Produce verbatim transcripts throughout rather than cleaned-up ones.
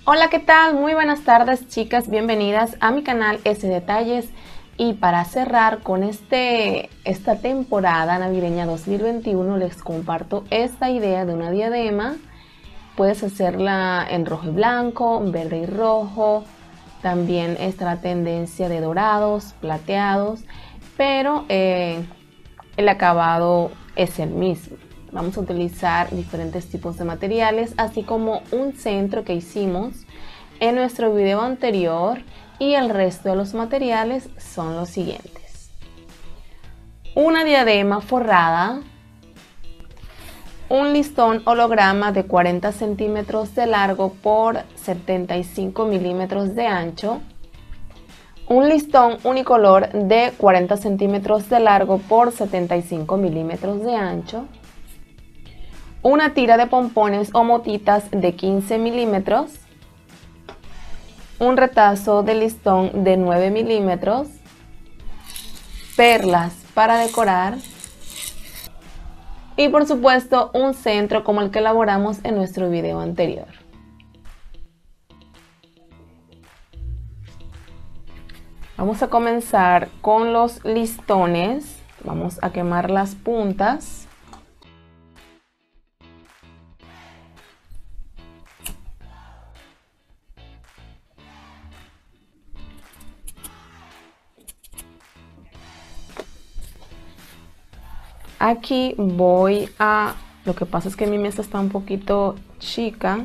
Hola, ¿qué tal? Muy buenas tardes, chicas, bienvenidas a mi canal S Detalles. Y para cerrar con este, esta temporada navideña dos mil veintiuno les comparto esta idea de una diadema. Puedes hacerla en rojo y blanco, en verde y rojo. También está la tendencia de dorados, plateados, pero eh, el acabado es el mismo. Vamos a utilizar diferentes tipos de materiales, así como un centro que hicimos en nuestro video anterior, y el resto de los materiales son los siguientes: una diadema forrada, un listón holograma de cuarenta centímetros de largo por setenta y cinco milímetros de ancho, un listón unicolor de cuarenta centímetros de largo por setenta y cinco milímetros de ancho, una tira de pompones o motitas de quince milímetros, un retazo de listón de nueve milímetros, perlas para decorar y por supuesto un centro como el que elaboramos en nuestro video anterior. Vamos a comenzar con los listones. Vamos a quemar las puntas. Aquí voy a, lo que pasa es que mi mesa está un poquito chica.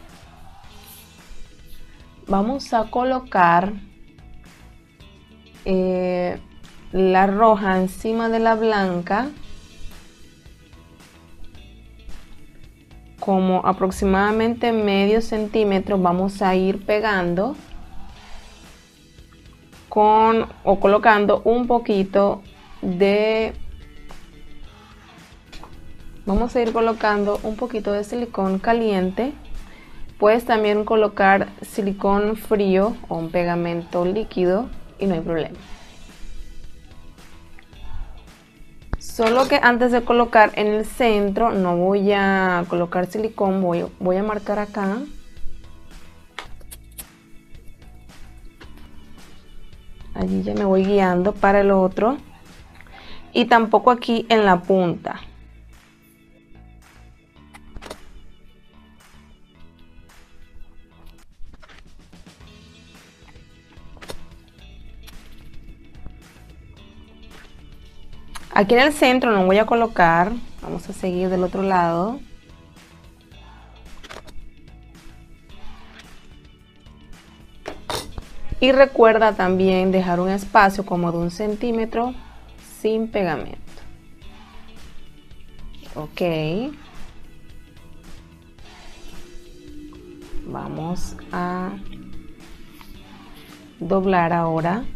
Vamos a colocar eh, la roja encima de la blanca, como aproximadamente medio centímetro. Vamos a ir pegando con o colocando un poquito de Vamos a ir colocando un poquito de silicón caliente. Puedes también colocar silicón frío o un pegamento líquido y no hay problema. Solo que antes de colocar en el centro no voy a colocar silicón, voy, voy a marcar acá. Allí ya me voy guiando para el otro. Y tampoco aquí en la punta. Aquí en el centro no voy a colocar, vamos a seguir del otro lado. Y recuerda también dejar un espacio como de un centímetro sin pegamento. Ok. Vamos a doblar ahora.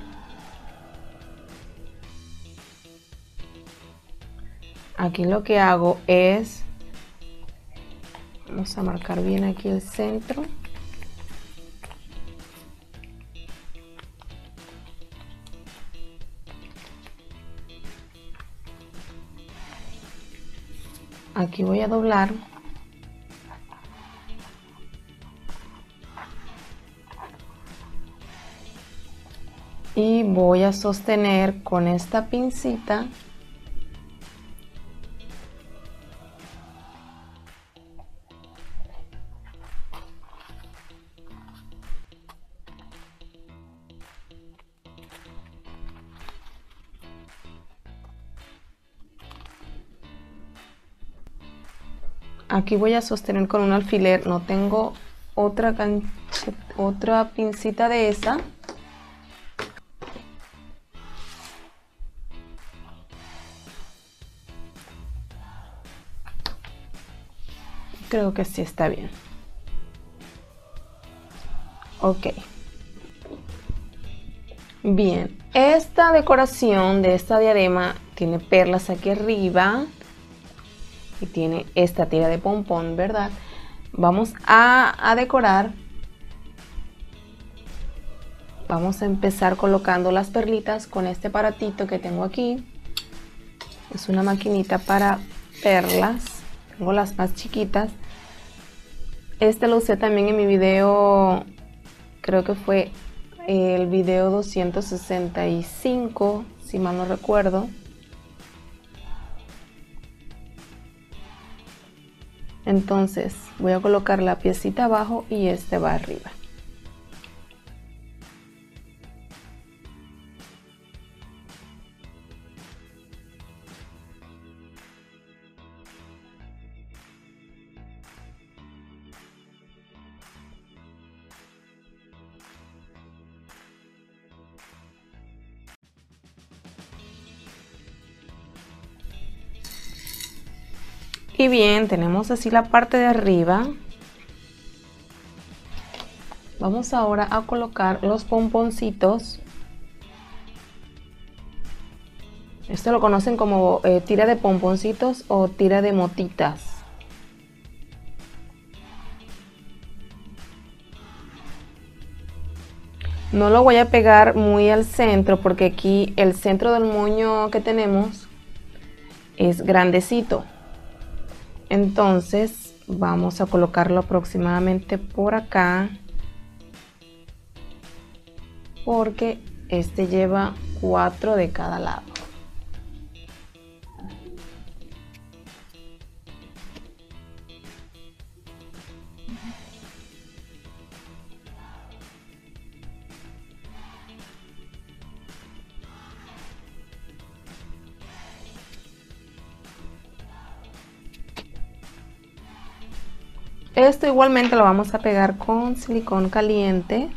Aquí lo que hago es, vamos a marcar bien aquí el centro. Aquí voy a doblar. Y voy a sostener con esta pincita aquí voy a sostener con un alfiler. No tengo otra otra pincita de esa. Creo que sí está bien. Ok. Bien, esta decoración de esta diadema tiene perlas aquí arriba y tiene esta tira de pompón, ¿verdad? Vamos a, a decorar. Vamos a empezar colocando las perlitas con este aparatito que tengo aquí. Es una maquinita para perlas. Tengo las más chiquitas. Este lo usé también en mi video, creo que fue el video doscientos sesenta y cinco, si mal no recuerdo. Entonces voy a colocar la piecita abajo y este va arriba. Y bien, tenemos así la parte de arriba. Vamos ahora a colocar los pomponcitos. Esto lo conocen como eh, tira de pomponcitos o tira de motitas. No lo voy a pegar muy al centro porque aquí el centro del moño que tenemos es grandecito. Entonces vamos a colocarlo aproximadamente por acá, porque este lleva cuatro de cada lado. Esto igualmente lo vamos a pegar con silicón caliente.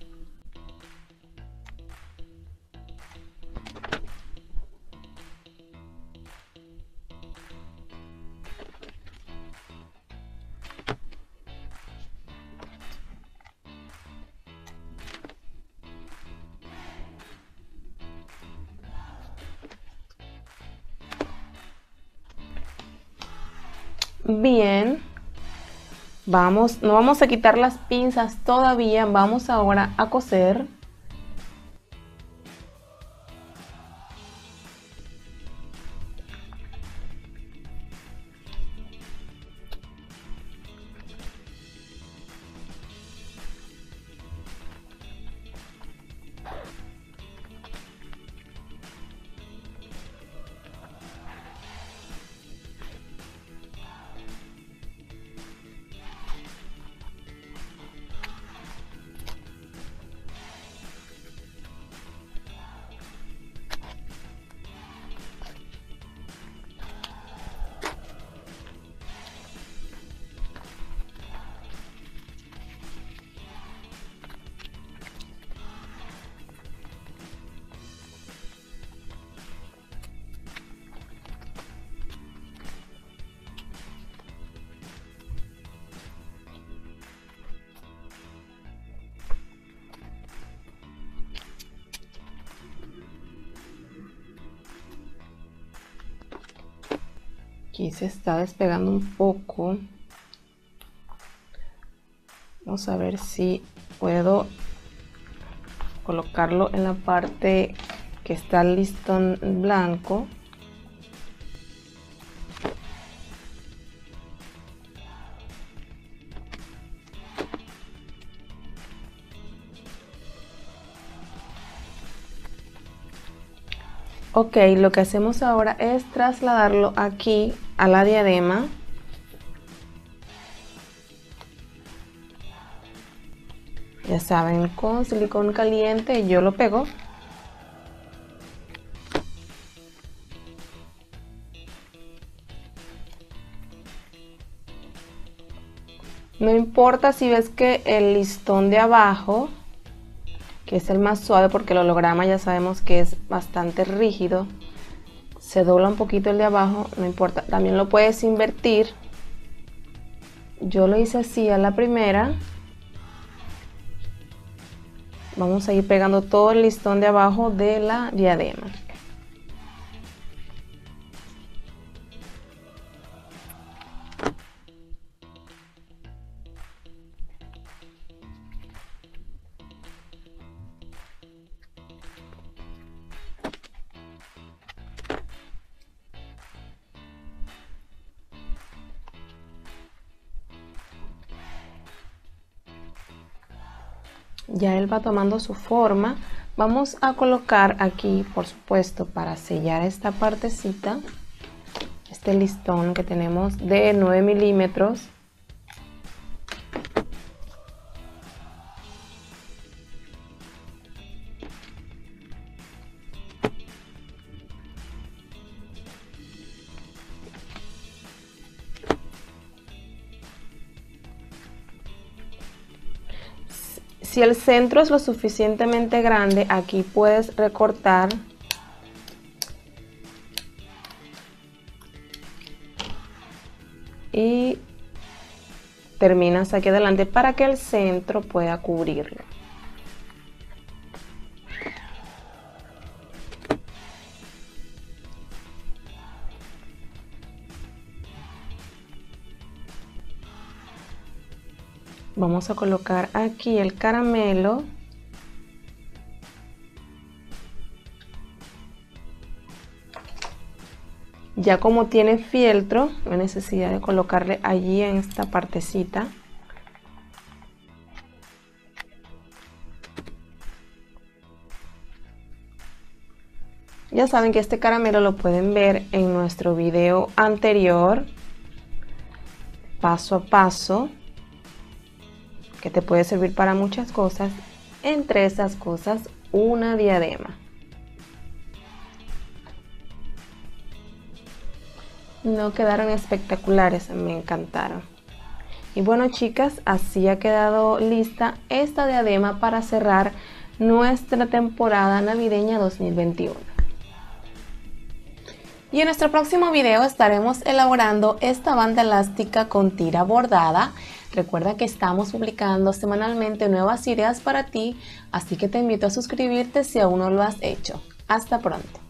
Bien, vamos, no vamos a quitar las pinzas todavía, vamos ahora a coser. Aquí se está despegando un poco. Vamos a ver si puedo colocarlo en la parte que está el listón blanco. Ok, lo que hacemos ahora es trasladarlo aquí a la diadema. Ya saben, con silicón caliente yo lo pego. No importa si ves que el listón de abajo, que es el más suave porque el holograma ya sabemos que es bastante rígido, se dobla un poquito el de abajo, no importa, también lo puedes invertir. Yo lo hice así a la primera. Vamos a ir pegando todo el listón de abajo de la diadema. Ya él va tomando su forma. Vamos a colocar aquí, por supuesto, para sellar esta partecita, este listón que tenemos de nueve milímetros. Si el centro es lo suficientemente grande, aquí puedes recortar y terminas aquí adelante para que el centro pueda cubrirlo. Vamos a colocar aquí el caramelo. Ya como tiene fieltro, no hay necesidad de colocarle allí en esta partecita. Ya saben que este caramelo lo pueden ver en nuestro video anterior, paso a paso, que te puede servir para muchas cosas, entre esas cosas una diadema. No quedaron espectaculares, me encantaron. Y bueno, chicas, así ha quedado lista esta diadema para cerrar nuestra temporada navideña dos mil veintiuno. Y en nuestro próximo video estaremos elaborando esta banda elástica con tira bordada. Recuerda que estamos publicando semanalmente nuevas ideas para ti, así que te invito a suscribirte si aún no lo has hecho. Hasta pronto.